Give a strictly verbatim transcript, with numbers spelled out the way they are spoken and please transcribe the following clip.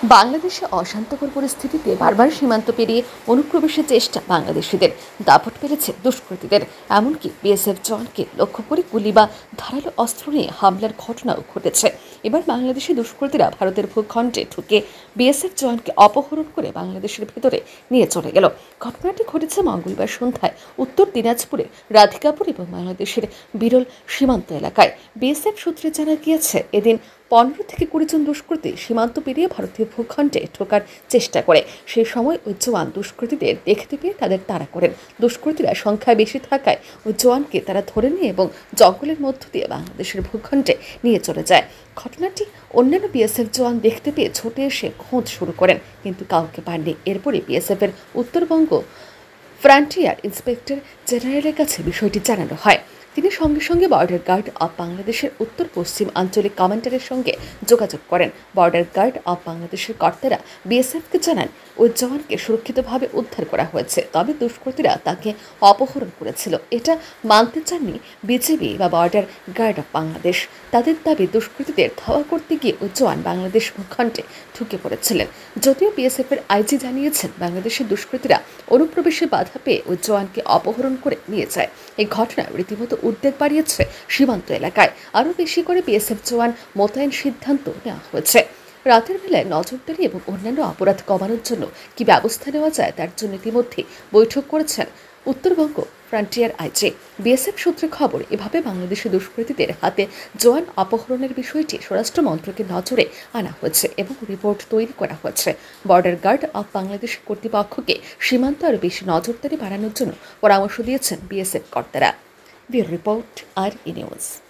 বাংলাদেশে অশান্তকর পরিস্থিতিতে বারবার সীমান্ত পেরিয়ে অনুপ্রবেশের চেষ্টা বাংলাদেশিদের দাপট পেরেছে দুষ্কৃতীদের। এমনকি বিএসএফ জওয়ানকে লক্ষ্য করে গুলি বা ধারালো অস্ত্র নিয়ে হামলার ঘটনাও ঘটেছে। এবার বাংলাদেশি দুষ্কৃতীরা ভারতের ভূখণ্ডে ঢুকে বিএসএফ জওয়ানকে অপহরণ করে বাংলাদেশের ভেতরে নিয়ে চলে গেল। ঘটনাটি ঘটেছে মঙ্গলবার সন্ধ্যায় উত্তর দিনাজপুরে রাধিকাপুর এবং বাংলাদেশের বিরল সীমান্ত এলাকায়। বিএসএফ সূত্রে জানা গিয়েছে, এদিন পনেরো থেকে কুড়ি জন দুষ্কৃতী সীমান্ত পেরিয়ে ভারতীয় ভূখণ্ডে ঢোকার চেষ্টা করে। সেই সময় ওই জওয়ান দুষ্কৃতীদের দেখতে পেয়ে তাদের তাড়া করেন। দুষ্কৃতীরা সংখ্যায় বেশি থাকায় ওই জওয়ানকে তারা ধরে নিয়ে এবং জঙ্গলের মধ্য দিয়ে বাংলাদেশের ভূখণ্ডে নিয়ে চলে যায়। ঘটনাটি অন্যান্য বিএসএফ জওয়ান দেখতে পেয়ে ছুটে এসে খোঁজ শুরু করেন, কিন্তু কাউকে পাননি। এরপরে বিএসএফের উত্তরবঙ্গ ফ্রন্টিয়ার ইন্সপেক্টর জেনারেলের কাছে বিষয়টি জানানো হয়। তিনি সঙ্গে সঙ্গে বর্ডার গার্ড অব বাংলাদেশের উত্তর পশ্চিম আঞ্চলিক কমান্ডারের সঙ্গে যোগাযোগ করেন। বর্ডার গার্ড অব বাংলাদেশের কর্তারা বিএসএফকে জানান ওই জওয়ানকে সুরক্ষিতভাবে উদ্ধার করা হয়েছে, তবে দুষ্কৃতীরা তাকে অপহরণ করেছিল। এটা মানতে চাননি বিজেপি বা বর্ডার গার্ড অব বাংলাদেশ। তাদের দাবি, দুষ্কৃতীদের ধাওয়া করতে গিয়ে ওই জওয়ান বাংলাদেশ ভূখণ্ডে ঢুকে পড়েছিলেন। যদিও বিএসএফের আইজি জানিয়েছেন, বাংলাদেশের দুষ্কৃতীরা অনুপ্রবেশে বাধা পেয়ে ওই জওয়ানকে অপহরণ করে নিয়ে যায়। এই ঘটনা রীতিমতো উদ্বেগ বাড়িয়েছে সীমান্ত এলাকায়। আরও বেশি করে বিএসএফ জওয়ান মোতায়েন সিদ্ধান্ত নেওয়া হয়েছে। রাতের বেলায় নজরদারি এবং অন্যান্য অপরাধ কমানোর জন্য কি ব্যবস্থা নেওয়া যায় তার জন্য ইতিমধ্যে বৈঠক করেছেন উত্তরবঙ্গ ফ্রন্টিয়ার আইজি। বিএসএফ সূত্রে খবর, এভাবে বাংলাদেশি দুষ্কৃতীদের হাতে জওয়ান অপহরণের বিষয়টি স্বরাষ্ট্র মন্ত্রকের নজরে আনা হয়েছে এবং রিপোর্ট তৈরি করা হয়েছে। বর্ডার গার্ড অব বাংলাদেশ কর্তৃপক্ষকে সীমান্ত আরও বেশি নজরদারি বাড়ানোর জন্য পরামর্শ দিয়েছেন বিএসএফ কর্তারা। Bureau report R E news.